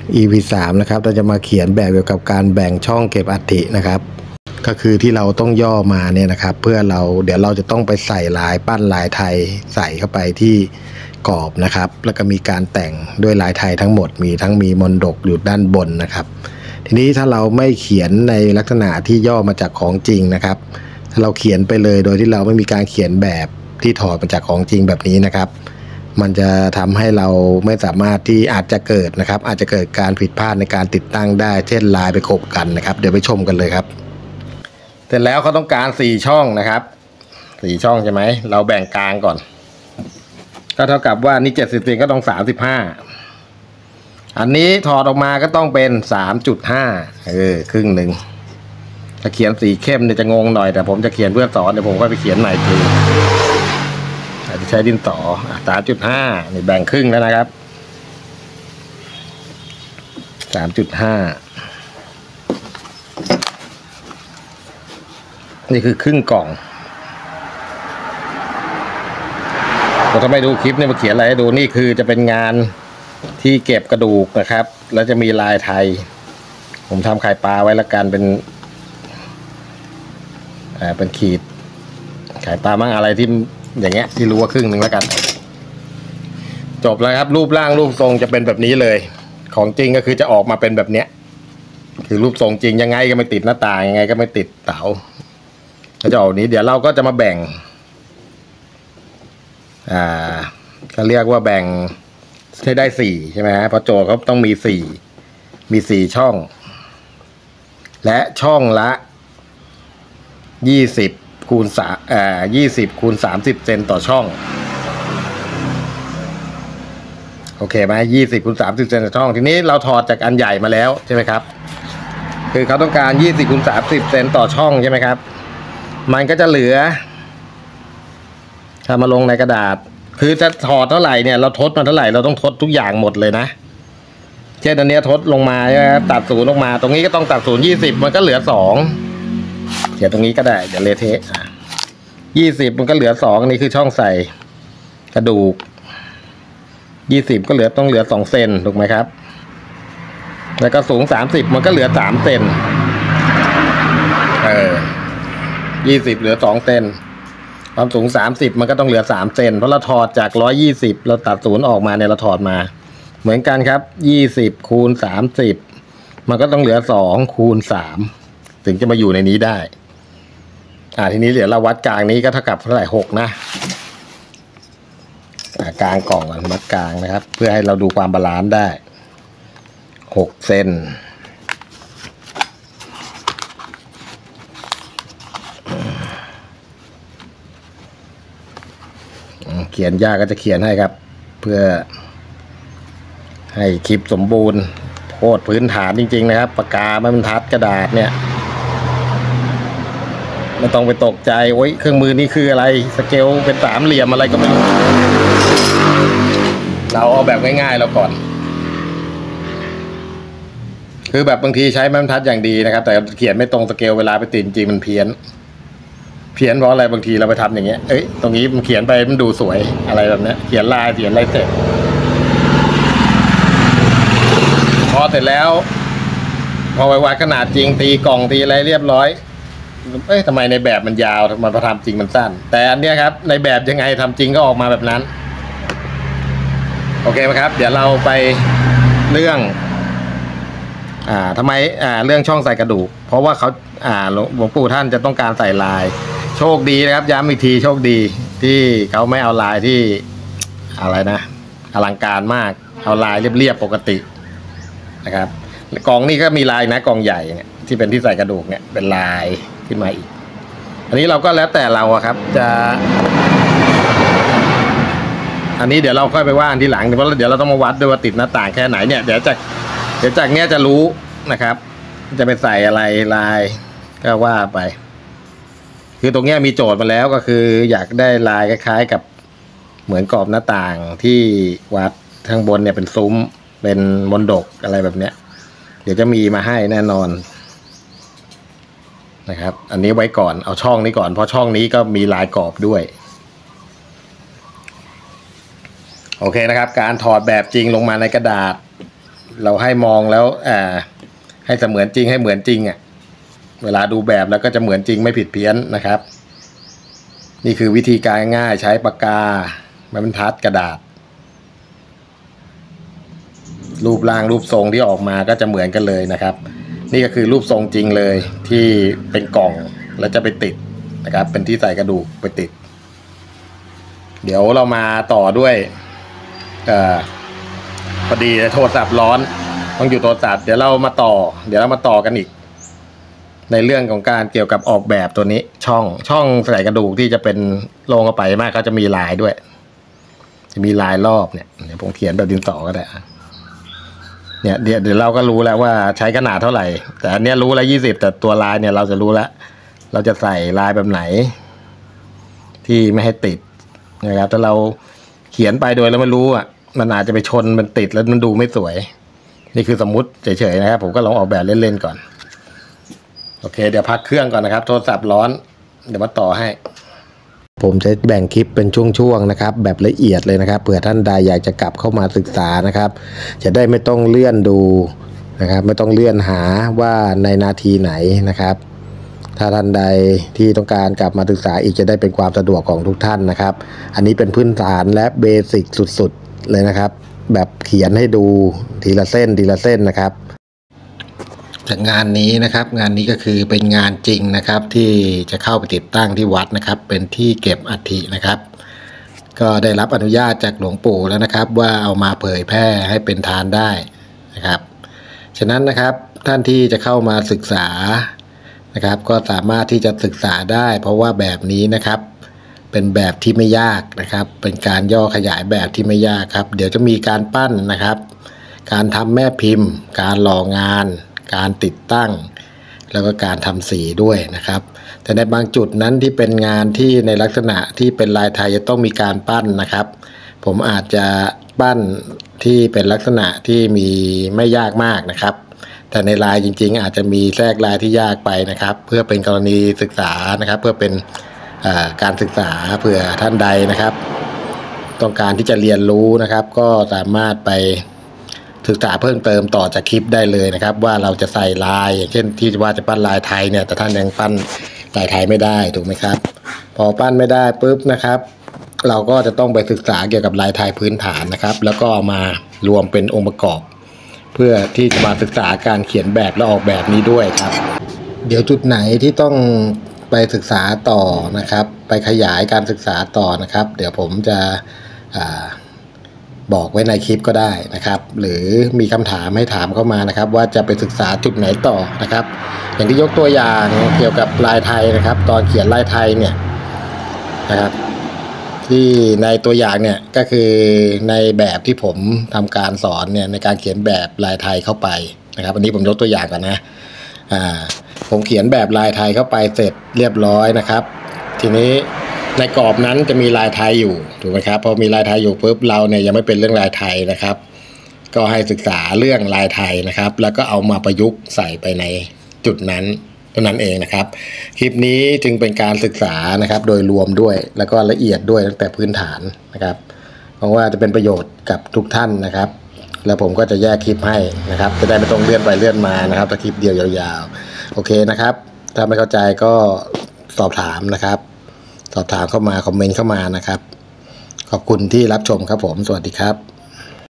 EP3 นะครับเราจะมาเขียนแบบเกี่ยวกับการแบ่งช่องเก็บอัฐินะครับก็คือที่เราต้องย่อมาเนี่ยนะครับเพื่อเดี๋ยวเราจะต้องไปใส่ลายปั้นลายไทยใส่เข้าไปที่กรอบนะครับแล้วก็มีการแต่งด้วยลายไทยทั้งหมดมีมนดกอยู่ด้านบนนะครับทีนี้ถ้าเราไม่เขียนในลักษณะที่ย่อมาจากของจริงนะครับถ้าเราเขียนไปเลยโดยที่เราไม่มีการเขียนแบบที่ถอดมาจากของจริงแบบนี้นะครับมันจะทำให้เราไม่สามารถที่อาจจะเกิดการผิดพลาดในการติดตั้งได้เช่นลายไปขบกันนะครับเดี๋ยวไปชมกันเลยครับเสร็จแล้วเขาต้องการ4ช่องนะครับ4ช่องใช่ไหมเราแบ่งกลางก่อนก็เท่ากับว่านี่70เซนก็ต้อง35อันนี้ถอดออกมาก็ต้องเป็น3.5ครึ่งหนึ่งถ้าเขียนสีเข้มเนี่ยจะงงหน่อยแต่ผมจะเขียนเพื่อสอนเดี๋ยวผมก็ไปเขียนใหม่ทีอาจจะใช้ดินสอ3.5นี่แบ่งครึ่งแล้วนะครับ3.5นี่คือครึ่งกล่องถ้าไม่ดูคลิปเนี่ยมาเขียนอะไรให้ดูนี่คือจะเป็นงานที่เก็บกระดูกนะครับแล้วจะมีลายไทยผมทำไข่ปลาไว้ละกันเป็นขีดไข่ปลามั่งอะไรที่อย่างเงี้ยที่รู้ว่าครึ่งหนึ่งแล้วกันจบแล้วครับรูปร่างรูปทรงจะเป็นแบบนี้เลยของจริงก็คือจะออกมาเป็นแบบเนี้ยคือรูปทรงจริงยังไงก็ไม่ติดหน้าต่างยังไงก็ไม่ติดเสาก็จะออกนี้เดี๋ยวเราก็จะมาแบ่งก็เรียกว่าแบ่งให้ได้4ใช่ไหมฮะเพราะโจทย์เขาต้องมี4ช่องและช่องละ20คูณ30เซนต่อช่องโอเคไหม20คูณ30เซนต่อช่องทีนี้เราถอดจากอันใหญ่มาแล้วใช่ไหมครับคือเขาต้องการ20คูณ30เซนต่อช่องใช่ไหมครับมันก็จะเหลือถ้ามาลงในกระดาษคือจะถอดเท่าไหร่เนี่ยเราทดมาเท่าไหร่เราต้องทดทุกอย่างหมดเลยนะเช่นอันนี้ทดลงมาตัดศูนย์ลงมาตรงนี้ก็ต้องตัดศูนย์20มันก็เหลือ2เขียนตรงนี้ก็ได้เดี๋ยวเละเทะ20มันก็เหลือ2นี่คือช่องใส่กระดูก20ก็ต้องเหลือ2เซนถูกไหมครับแล้วก็สูง30มันก็เหลือ3เซน20เหลือ2เซนความสูง30มันก็ต้องเหลือ3เซนเพราะเราถอดจาก120เราตัดศูนย์ออกมาเนี่ยเราถอดมาเหมือนกันครับ20คูณ30มันก็ต้องเหลือ2คูณ3ถึงจะมาอยู่ในนี้ได้ทีนี้เดี๋ยวเราวัดกลางนี้ก็เท่ากับเท่าไหร่6นะกลางกล่องวัดกลางนะครับเพื่อให้เราดูความบาลานซ์ได้6เซนเขียนยากก็จะเขียนให้ครับเพื่อให้คลิปสมบูรณ์โคตรพื้นฐานจริงๆนะครับปากกาไม่บรรทัดกระดาษเนี่ยไม่ต้องไปตกใจโอ้ยเครื่องมือนี่คืออะไรสเกลเป็นสามเหลี่ยมอะไรก็ไม่รู้เราเอาแบบง่ายๆแล้วก่อนคือแบบบางทีใช้ไม้บรรทัดอย่างดีนะครับแต่เขียนไม่ตรงสเกลเวลาไปติดจริงมันเพี้ยนเพราะอะไรบางทีเราไปทำอย่างเงี้ยตรงนี้มันเขียนไปมันดูสวยอะไรแบบนี้เขียนลายเสร็จพอเสร็จแล้วพอไปวัดขนาดจริงตีกล่องตีอะไรเรียบร้อยทำไมในแบบมันยาวทำไมพอทำจริงมันสั้นแต่อันเนี้ยครับในแบบยังไงทำจริงก็ออกมาแบบนั้นโอเคไหมครับเดี๋ยวเราไปเรื่องทำไมเรื่องช่องใส่กระดูกเพราะว่าเขาหลวงปู่ท่านจะต้องการใส่ลายโชคดีนะครับย้ำอีกทีโชคดีที่เขาไม่เอาลายที่อะไรนะอลังการมากเอาลายเรียบๆปกตินะครับกล่องนี้ก็มีลายนะกล่องใหญ่เนี่ยที่เป็นที่ใส่กระดูกเนี่ยเป็นลายขึ้นมาอีกอันนี้เราก็แล้วแต่เราครับจะอันนี้เดี๋ยวเราค่อยไปว่าอันที่หลังเพราะเดี๋ยวเราต้องมาวัดด้วยว่าติดหน้าต่างแค่ไหนเนี่ยเดี๋ยวจากเนี้ยจะรู้นะครับจะไปใส่อะไรลายก็ว่าไปคือตรงเนี้ยมีโจทย์มาแล้วก็คืออยากได้ลายคล้ายๆกับเหมือนกรอบหน้าต่างที่วัดข้างบนเนี่ยเป็นซุ้มเป็นมนดกอะไรแบบเนี้ยเดี๋ยวจะมีมาให้แน่นอนนะครับอันนี้ไว้ก่อนเอาช่องนี้ก่อนเพราะช่องนี้ก็มีลายกรอบด้วยโอเคนะครับการถอดแบบจริงลงมาในกระดาษเราให้มองแล้วให้เสมือนจริงให้เหมือนจริงเวลาดูแบบแล้วก็จะเหมือนจริงไม่ผิดเพี้ยนนะครับนี่คือวิธีการง่ายใช้ปากกาไม้บรรทัดกระดาษรูปร่างรูปทรงที่ออกมาก็จะเหมือนกันเลยนะครับนี่ก็คือรูปทรงจริงเลยที่เป็นกล่องแล้วจะไปติดนะครับเป็นที่ใส่กระดูกไปติดเดี๋ยวเรามาต่อด้วยพอดีโทรศัพท์ร้อนต้องอยู่โทรศัพท์เดี๋ยวเรามาต่อกันอีกในเรื่องของการเกี่ยวกับออกแบบตัวนี้ช่องใส่กระดูกที่จะเป็นลงเข้าไปมากก็จะมีลายด้วยจะมีลายรอบเนี่ยเดี๋ยวผมเขียนแบบดินสอก็ได้เนี่ยเดี๋ยวเราก็รู้แล้วว่าใช้ขนาดเท่าไหร่แต่อันนี้รู้แล้ว20แต่ตัวลายเนี่ยเราจะรู้แล้วเราจะใส่ลายแบบไหนที่ไม่ให้ติดนะครับถ้าเราเขียนไปโดยเราไม่รู้มันอาจจะไปชนมันติดแล้วมันดูไม่สวยนี่คือสมมุติเฉยๆนะครับผมก็ลองออกแบบเล่นๆก่อนโอเคเดี๋ยวพักเครื่องก่อนนะครับโทรศัพท์ร้อนเดี๋ยวมาต่อให้ผมจะแบ่งคลิปเป็นช่วงๆนะครับแบบละเอียดเลยนะครับเผื่อท่านใดอยากจะกลับเข้ามาศึกษานะครับจะได้ไม่ต้องเลื่อนดูนะครับไม่ต้องเลื่อนหาว่าในนาทีไหนนะครับถ้าท่านใดที่ต้องการกลับมาศึกษาอีกจะได้เป็นความสะดวกของทุกท่านนะครับอันนี้เป็นพื้นฐานและเบสิกสุดๆเลยนะครับแบบเขียนให้ดูทีละเส้นนะครับจากงานนี้นะครับงานนี้ก็คือเป็นงานจริงนะครับที่จะเข้าไปติดตั้งที่วัดนะครับเป็นที่เก็บอัฐินะครับก็ได้รับอนุญาตจากหลวงปู่แล้วนะครับว่าเอามาเผยแพร่ให้เป็นทานได้นะครับฉะนั้นนะครับท่านที่จะเข้ามาศึกษานะครับก็สามารถที่จะศึกษาได้เพราะว่าแบบนี้นะครับเป็นแบบที่ไม่ยากนะครับเป็นการย่อขยายแบบที่ไม่ยากครับเดี๋ยวจะมีการปั้นนะครับการทำแม่พิมพ์การหล่องานการติดตั้งแล้วก็การทำสีด้วยนะครับแต่ในบางจุดนั้นที่เป็นงานที่ในลักษณะที่เป็นลายไทยจะต้องมีการปั้นนะครับผมอาจจะปั้นที่เป็นลักษณะที่มีไม่ยากมากนะครับแต่ในลายจริงๆอาจจะมีแทรกลายที่ยากไปนะครับเพื่อเป็นกรณีศึกษานะครับเพื่อเป็นการศึกษาเผื่อท่านใดนะครับต้องการที่จะเรียนรู้นะครับก็สามารถไปศึกษาเพิ่มเติมต่อจากคลิปได้เลยนะครับว่าเราจะใส่ลายอย่างเช่นที่ว่าจะปั้นลายไทยเนี่ยแต่ท่านยังปั้นลายไทยไม่ได้ถูกไหมครับพอปั้นไม่ได้ปุ๊บนะครับเราก็จะต้องไปศึกษาเกี่ยวกับลายไทยพื้นฐานนะครับแล้วก็เอามารวมเป็นองค์ประกอบเพื่อที่จะมาศึกษาการเขียนแบบและออกแบบนี้ด้วยครับเดี๋ยวจุดไหนที่ต้องไปศึกษาต่อนะครับไปขยายการศึกษาต่อนะครับเดี๋ยวผมจะบอกไว้ในคลิปก็ได้นะครับหรือมีคำถามให้ถามเข้ามานะครับว่าจะไปศึกษาจุดไหนต่อนะครับอย่างที่ยกตัวอย่างเกี่ยวกับลายไทยนะครับตอนเขียนลายไทยเนี่ยนะครับที่ในตัวอย่างเนี่ยก็คือในแบบที่ผมทำการสอนเนี่ยในการเขียนแบบลายไทยเข้าไปนะครับอันนี้ผมยกตัวอย่างก่อนนะผมเขียนแบบลายไทยเข้าไปเสร็จเรียบร้อยนะครับทีนี้ในกรอบนั้นจะมีลายไทยอยู่ถูกไหมครับพอมีลายไทยอยู่ปุ๊บเราเนี่ยยังไม่เป็นเรื่องลายไทยนะครับก็ให้ศึกษาเรื่องลายไทยนะครับแล้วก็เอามาประยุกต์ใส่ไปในจุดนั้นเท่านั้นเองนะครับคลิปนี้จึงเป็นการศึกษานะครับโดยรวมด้วยแล้วก็ละเอียดด้วยตั้งแต่พื้นฐานนะครับหวังว่าจะเป็นประโยชน์กับทุกท่านนะครับแล้วผมก็จะแยกคลิปให้นะครับจะได้ไม่ต้องเลื่อนไปเลื่อนมานะครับแต่คลิปเดียวยาวๆโอเคนะครับถ้าไม่เข้าใจก็สอบถามนะครับสอบถามเข้ามาคอมเมนต์เข้ามานะครับขอบคุณที่รับชมครับผมสวัสดีครับ